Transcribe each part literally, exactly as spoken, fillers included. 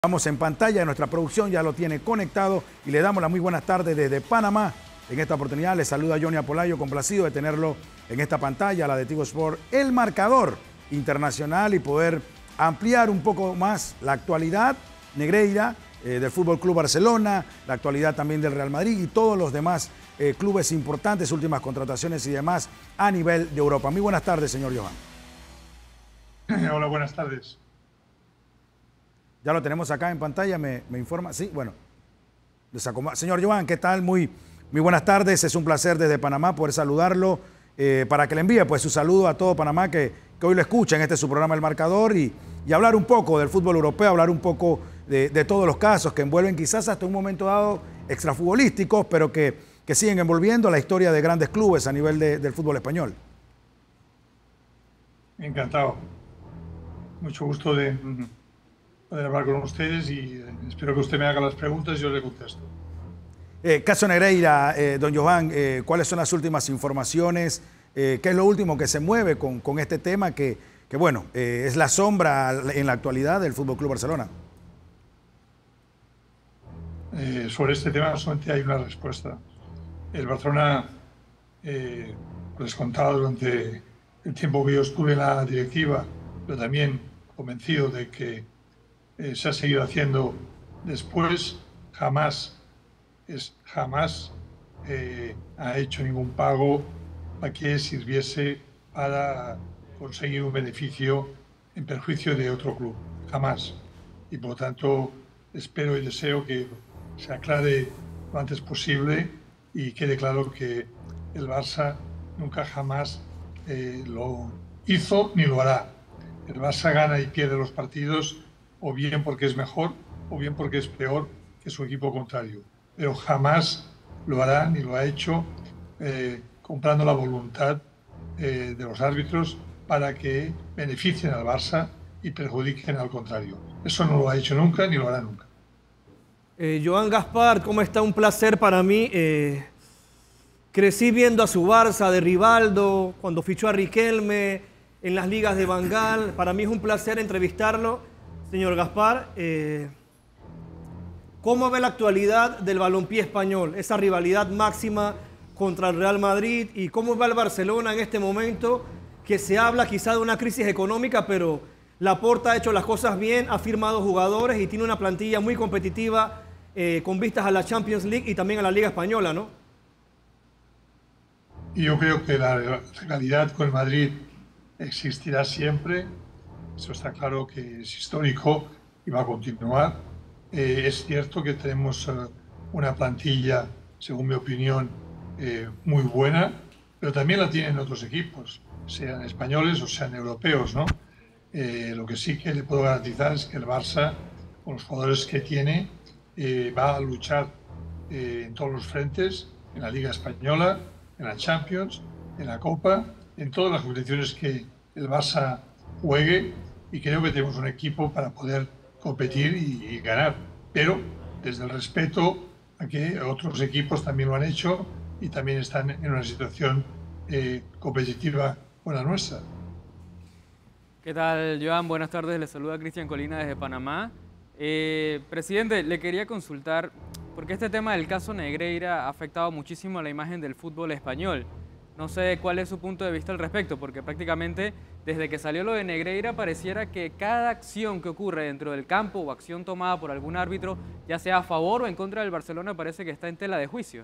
Vamos en pantalla, nuestra producción ya lo tiene conectado y le damos las muy buenas tardes desde Panamá. En esta oportunidad le saluda Johnny Apolayo, complacido de tenerlo en esta pantalla, la de Tigo Sport, el marcador internacional y poder ampliar un poco más la actualidad Negreira eh, del Fútbol Club Barcelona, la actualidad también del Real Madrid y todos los demás eh, clubes importantes, últimas contrataciones y demás a nivel de Europa. Muy buenas tardes, señor Johan. Hola, buenas tardes. Ya lo tenemos acá en pantalla, me, me informa. Sí, bueno. Señor Johan, ¿qué tal? Muy, muy buenas tardes. Es un placer desde Panamá poder saludarlo eh, para que le envíe pues, su saludo a todo Panamá que, que hoy lo escucha en este su programa El Marcador y, y hablar un poco del fútbol europeo, hablar un poco de, de todos los casos que envuelven quizás hasta un momento dado extrafutbolísticos, pero que, que siguen envolviendo la historia de grandes clubes a nivel de, del fútbol español. Encantado. Mucho gusto de... poder hablar con ustedes y espero que usted me haga las preguntas y yo le contesto. Eh, caso Negreira, eh, don Johan, eh, ¿cuáles son las últimas informaciones? Eh, ¿Qué es lo último que se mueve con, con este tema que, que bueno, eh, es la sombra en la actualidad del Fútbol Club Barcelona? Eh, sobre este tema solamente hay una respuesta. El Barcelona, eh, les contaba durante el tiempo que yo estuve en la directiva, pero también convencido de que Eh, se ha seguido haciendo después, jamás, es, jamás eh, ha hecho ningún pago para que sirviese para conseguir un beneficio en perjuicio de otro club, jamás. Y por lo tanto espero y deseo que se aclare lo antes posible y quede claro que el Barça nunca jamás eh, lo hizo ni lo hará. El Barça gana y pierde los partidos o bien porque es mejor, o bien porque es peor que su equipo contrario. Pero jamás lo hará ni lo ha hecho eh, comprando la voluntad eh, de los árbitros para que beneficien al Barça y perjudiquen al contrario. Eso no lo ha hecho nunca ni lo hará nunca. Eh, Joan Gaspar, ¿cómo está? Un placer para mí. Eh, crecí viendo a su Barça de Rivaldo, cuando fichó a Riquelme, en las ligas de Van Gaal. Para mí es un placer entrevistarlo. Señor Gaspar, eh, ¿cómo ve la actualidad del balompié español? Esa rivalidad máxima contra el Real Madrid y cómo va el Barcelona en este momento que se habla quizá de una crisis económica, pero Laporta ha hecho las cosas bien, ha firmado jugadores y tiene una plantilla muy competitiva eh, con vistas a la Champions League y también a la Liga Española, ¿no? Y yo creo que la rivalidad con el Madrid existirá siempre. Eso está claro que es histórico y va a continuar. Eh, es cierto que tenemos uh, una plantilla, según mi opinión, eh, muy buena, pero también la tienen otros equipos, sean españoles o sean europeos, ¿no? Eh, lo que sí que le puedo garantizar es que el Barça, con los jugadores que tiene, eh, va a luchar eh, en todos los frentes, en la Liga Española, en la Champions, en la Copa, en todas las competiciones que el Barça juegue, y creo que tenemos un equipo para poder competir y, y ganar, pero desde el respeto a que otros equipos también lo han hecho y también están en una situación eh, competitiva con la nuestra. ¿Qué tal, Joan? Buenas tardes, le saluda Cristian Colina desde Panamá. Eh, presidente, le quería consultar, porque este tema del caso Negreira ha afectado muchísimo a la imagen del fútbol español. No sé cuál es su punto de vista al respecto, porque prácticamente desde que salió lo de Negreira pareciera que cada acción que ocurre dentro del campo o acción tomada por algún árbitro, ya sea a favor o en contra del Barcelona, parece que está en tela de juicio.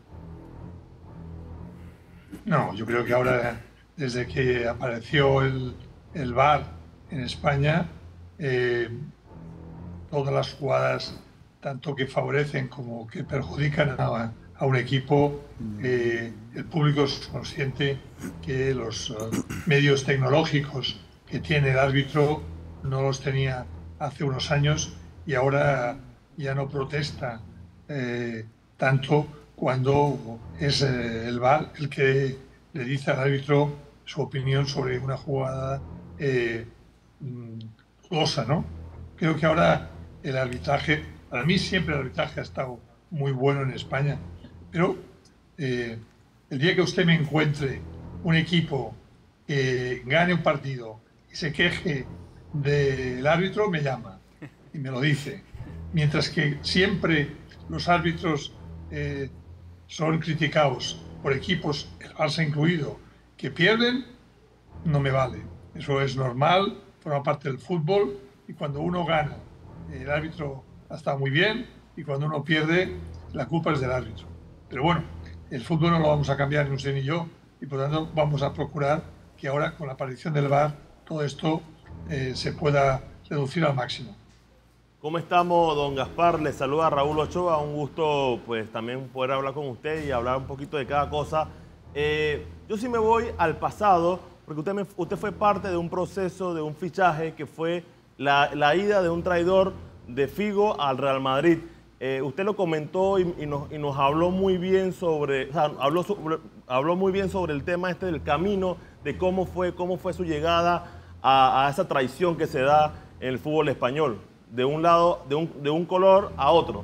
No, yo creo que ahora, desde que apareció el, el V A R en España, eh, todas las jugadas, tanto que favorecen como que perjudican a, a un equipo, eh, el público es consciente que los uh, medios tecnológicos que tiene el árbitro no los tenía hace unos años y ahora ya no protesta eh, tanto cuando es eh, el V A R el que le dice al árbitro su opinión sobre una jugada eh, dudosa, ¿no? Creo que ahora el arbitraje, para mí siempre el arbitraje ha estado muy bueno en España, pero eh, el día que usted me encuentre un equipo que gane un partido y se queje del árbitro, me llama y me lo dice. mientras que siempre los árbitros eh, son criticados por equipos, el Barça incluido, que pierden, no me vale. Eso es normal, forma parte del fútbol, y cuando uno gana, el árbitro ha estado muy bien, y cuando uno pierde, la culpa es del árbitro. Pero bueno, el fútbol no lo vamos a cambiar ni usted ni yo, y por lo tanto vamos a procurar que ahora, con la aparición del V A R, todo esto eh, se pueda reducir al máximo. ¿Cómo estamos, don Gaspar? Le saluda Raúl Ochoa. Un gusto pues también poder hablar con usted y hablar un poquito de cada cosa. Eh, yo sí me voy al pasado, porque usted, me, usted fue parte de un proceso, de un fichaje que fue la, la ida de un traidor de Figo al Real Madrid. Eh, usted lo comentó y, y, nos, y nos habló muy bien sobre, o sea, habló, sobre, habló muy bien sobre el tema este del camino, de cómo fue, cómo fue su llegada a, a esa traición que se da en el fútbol español, de un lado, de un, de un color a otro.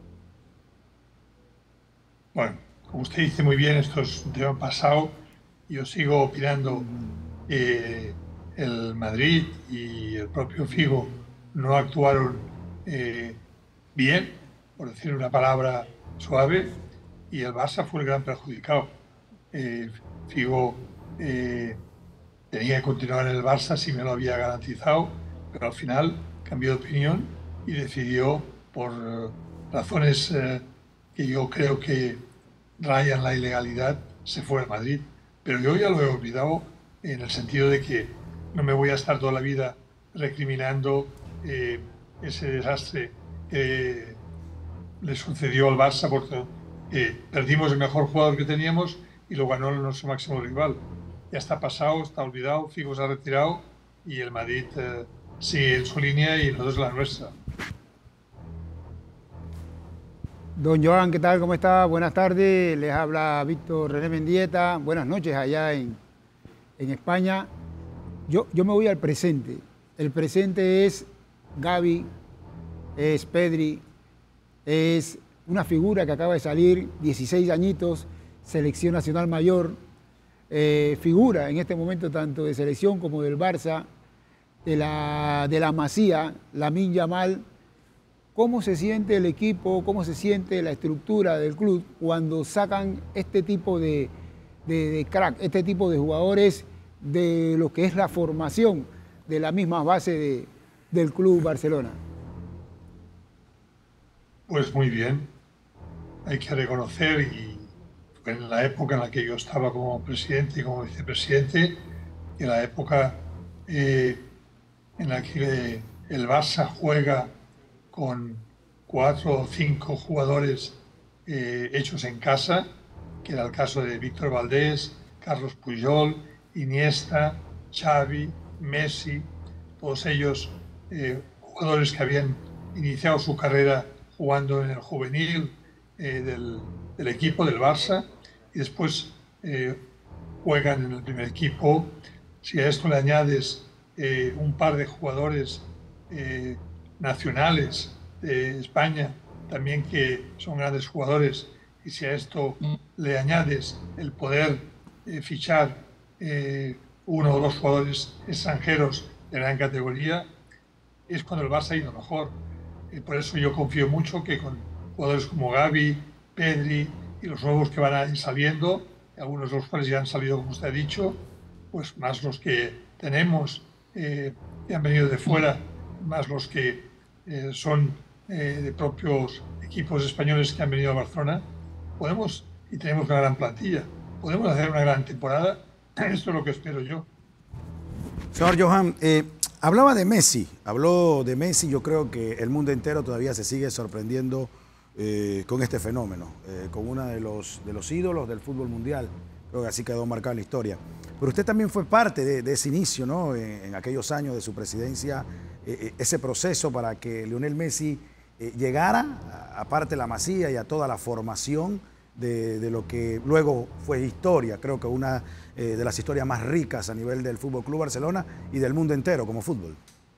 Bueno, como usted dice muy bien, esto es un tema pasado. Yo sigo opinando que el Madrid y el propio Figo no actuaron eh, bien, por decir una palabra suave, y el Barça fue el gran perjudicado. Eh, Figo eh, tenía que continuar en el Barça si me lo había garantizado, pero al final cambió de opinión y decidió, por eh, razones eh, que yo creo que rayan la ilegalidad, se fue al Madrid. Pero yo ya lo he olvidado, en el sentido de que no me voy a estar toda la vida recriminando eh, ese desastre que le sucedió al Barça, porque eh, perdimos el mejor jugador que teníamos y lo ganó nuestro máximo rival. Ya está pasado, está olvidado, Figo se ha retirado y el Madrid eh, sigue en su línea y nosotros la nuestra. Don Joan, ¿qué tal? ¿Cómo está? Buenas tardes. Les habla Víctor René Mendieta. Buenas noches allá en, en España. Yo, yo me voy al presente. El presente es Gavi, es Pedri, es una figura que acaba de salir, dieciséis añitos, selección nacional mayor, eh, figura en este momento tanto de selección como del Barça, de la, de la Masía, Lamine Yamal. ¿Cómo se siente el equipo, cómo se siente la estructura del club cuando sacan este tipo de, de, de crack, este tipo de jugadores de lo que es la formación de la misma base de, del Club Barcelona? Pues muy bien, hay que reconocer, y en la época en la que yo estaba como presidente y como vicepresidente, en la época eh, en la que el Barça juega con cuatro o cinco jugadores eh, hechos en casa, que era el caso de Víctor Valdés, Carlos Puyol, Iniesta, Xavi, Messi, todos ellos eh, jugadores que habían iniciado su carrera jugando en el juvenil eh, del, del equipo del Barça y después eh, juegan en el primer equipo. Si a esto le añades eh, un par de jugadores eh, nacionales de España también que son grandes jugadores, y si a esto le añades el poder eh, fichar eh, uno o dos jugadores extranjeros de gran categoría, es cuando el Barça ha ido mejor. Eh, por eso yo confío mucho que con jugadores como Gavi, Pedri y los nuevos que van a ir saliendo, algunos de los cuales ya han salido, como usted ha dicho, pues más los que tenemos eh, que han venido de fuera, más los que eh, son eh, de propios equipos españoles que han venido a Barcelona, podemos, y tenemos una gran plantilla, podemos hacer una gran temporada. Esto es lo que espero yo. Señor Johan, eh, hablaba de Messi, habló de Messi. Yo creo que el mundo entero todavía se sigue sorprendiendo eh, con este fenómeno, eh, con uno de los, de los ídolos del fútbol mundial. Creo que así quedó marcada la historia. Pero usted también fue parte de, de ese inicio, ¿no? En, en aquellos años de su presidencia, eh, ese proceso para que Lionel Messi eh, llegara, aparte de la Masía y a toda la formación de, de lo que luego fue historia. Creo que una eh, de las historias más ricas a nivel del Fútbol Club Barcelona y del mundo entero como fútbol.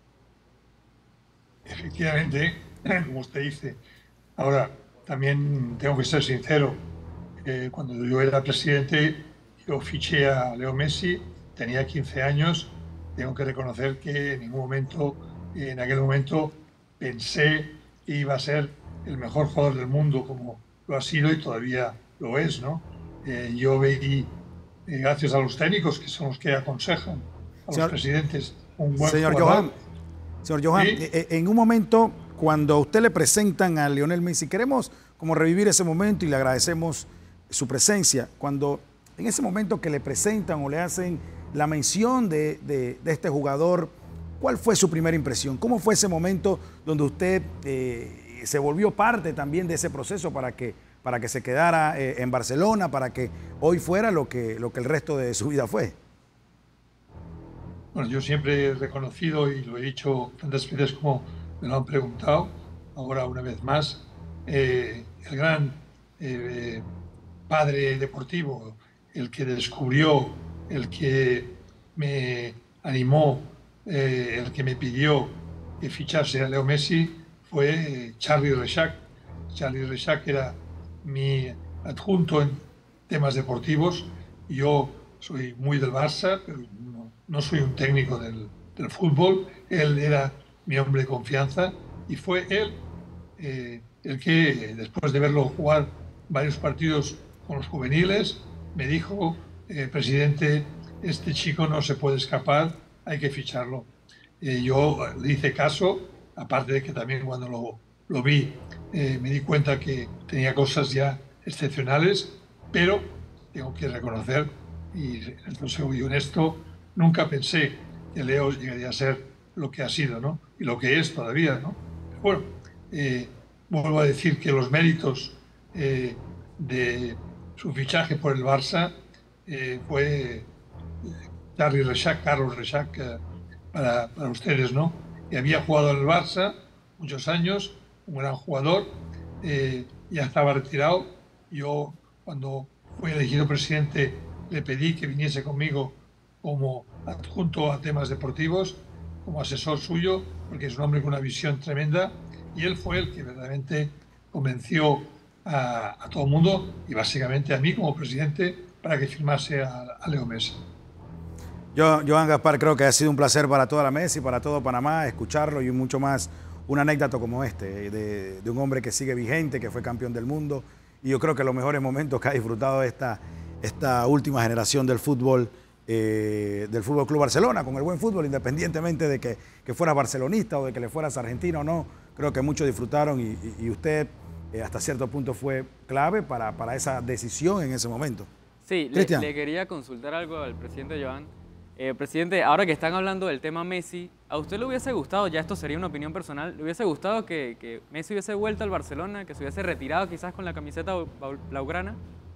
Efectivamente, como usted dice. Ahora, también tengo que ser sincero. Eh, cuando yo era presidente, yo fiché a Leo Messi, tenía quince años. Tengo que reconocer que en ningún momento, en aquel momento, pensé que iba a ser el mejor jugador del mundo, como lo ha sido y todavía lo es, ¿no? Eh, yo veí, eh, gracias a los técnicos, que son los que aconsejan a Señor, los presidentes, un buen señor jugador. Johan, señor Johan, Sí. eh, en un momento, cuando a usted le presentan a Lionel Messi, queremos como revivir ese momento y le agradecemos su presencia. Cuando en ese momento que le presentan o le hacen la mención de, de, de este jugador, ¿cuál fue su primera impresión? ¿Cómo fue ese momento donde usted eh, se volvió parte también de ese proceso para que, para que se quedara eh, en Barcelona, para que hoy fuera lo que, lo que el resto de su vida fue? Bueno, yo siempre he reconocido y lo he dicho tantas veces como me lo han preguntado, ahora una vez más, eh, el gran eh, padre deportivo, el que descubrió, el que me animó, eh, el que me pidió que fichase a Leo Messi fue Charlie Reixac. Charlie Reixac era mi adjunto en temas deportivos. Yo soy muy del Barça, pero no, no soy un técnico del, del fútbol. Él era mi hombre de confianza y fue él eh, el que, después de verlo jugar varios partidos con los juveniles, me dijo, eh, presidente, este chico no se puede escapar, hay que ficharlo. Eh, yo le hice caso, aparte de que también cuando lo, lo vi eh, me di cuenta que tenía cosas ya excepcionales, pero tengo que reconocer, y esto soy honesto, nunca pensé que Leo llegaría a ser lo que ha sido, ¿no? Y lo que es todavía, ¿no? Pero bueno, eh, vuelvo a decir que los méritos eh, de su fichaje por el Barça eh, fue Charlie Reixac, Carlos Reixac, eh, para, para ustedes, ¿no? Que había jugado en el Barça muchos años, un gran jugador, eh, ya estaba retirado. Yo, cuando fui elegido presidente, le pedí que viniese conmigo como adjunto a temas deportivos, como asesor suyo, porque es un hombre con una visión tremenda, y él fue el que verdaderamente convenció a, a todo el mundo, y básicamente a mí como presidente, para que firmase a, a Leo Messi. Yo, Johan Gaspar, creo que ha sido un placer para toda la mesa y para todo Panamá escucharlo y mucho más una anécdota como este, de, de un hombre que sigue vigente, que fue campeón del mundo, y yo creo que los mejores momentos que ha disfrutado esta, esta última generación del fútbol, eh, del Fútbol Club Barcelona, con el buen fútbol, independientemente de que, que fueras barcelonista o de que le fueras argentino o no, creo que muchos disfrutaron y, y, y usted eh, hasta cierto punto fue clave para, para esa decisión en ese momento. Sí, le, le quería consultar algo al presidente Johan. Eh, presidente, ahora que están hablando del tema Messi, ¿a usted le hubiese gustado, ya esto sería una opinión personal, le hubiese gustado que, que Messi hubiese vuelto al Barcelona, que se hubiese retirado quizás con la camiseta blaugrana?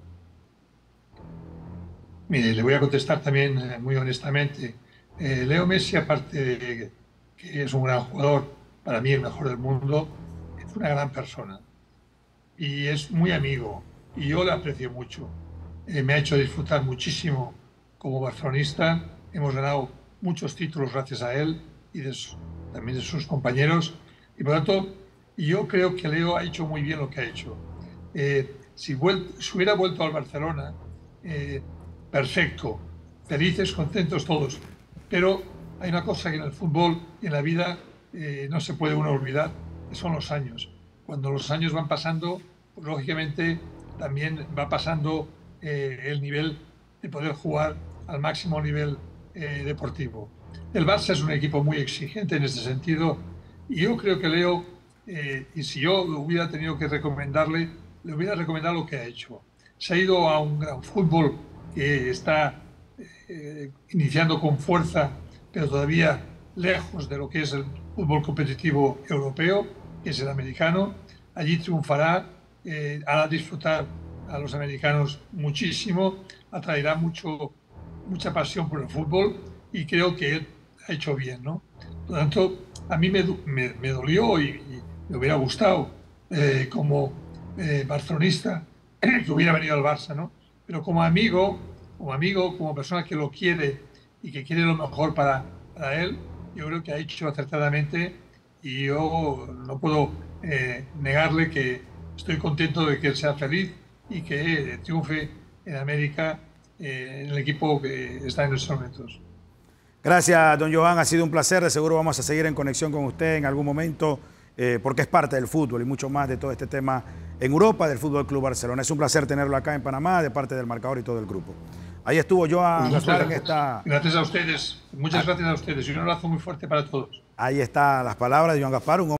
Mire, le voy a contestar también eh, muy honestamente. Eh, Leo Messi, aparte de que es un gran jugador, para mí el mejor del mundo, es una gran persona y es muy amigo y yo le aprecio mucho. Eh, me ha hecho disfrutar muchísimo como barcelonista. Hemos ganado muchos títulos gracias a él y de su, también de sus compañeros. Y por lo tanto, yo creo que Leo ha hecho muy bien lo que ha hecho. Eh, si, si hubiera vuelto al Barcelona, eh, perfecto, felices, contentos todos. Pero hay una cosa que en el fútbol y en la vida eh, no se puede uno olvidar, que son los años. Cuando los años van pasando, pues, lógicamente también va pasando eh, el nivel de poder jugar al máximo nivel eh, deportivo. El Barça es un equipo muy exigente en ese sentido y yo creo que Leo, eh, y si yo hubiera tenido que recomendarle, le hubiera recomendado lo que ha hecho. Se ha ido a un gran fútbol que está eh, iniciando con fuerza, pero todavía lejos de lo que es el fútbol competitivo europeo, que es el americano. Allí triunfará, eh, hará disfrutar a los americanos muchísimo, atraerá mucho mucha pasión por el fútbol y creo que él ha hecho bien, ¿no? Por lo tanto, a mí me, me, me dolió y, y me hubiera gustado eh, como eh, barcelonista que hubiera venido al Barça, ¿no? Pero como amigo, como amigo, como persona que lo quiere y que quiere lo mejor para, para él, yo creo que ha hecho acertadamente y yo no puedo eh, negarle que estoy contento de que él sea feliz y que triunfe en América, eh, en el equipo que está en estos momentos. Gracias, don Johan, ha sido un placer, de seguro vamos a seguir en conexión con usted en algún momento eh, porque es parte del fútbol y mucho más de todo este tema en Europa del Fútbol Club Barcelona. Es un placer tenerlo acá en Panamá de parte del marcador y todo el grupo. Ahí estuvo Joan Gaspar en esta... Gracias a ustedes, muchas gracias a ustedes y un abrazo muy fuerte para todos. Ahí están las palabras de Joan Gaspar, un hombre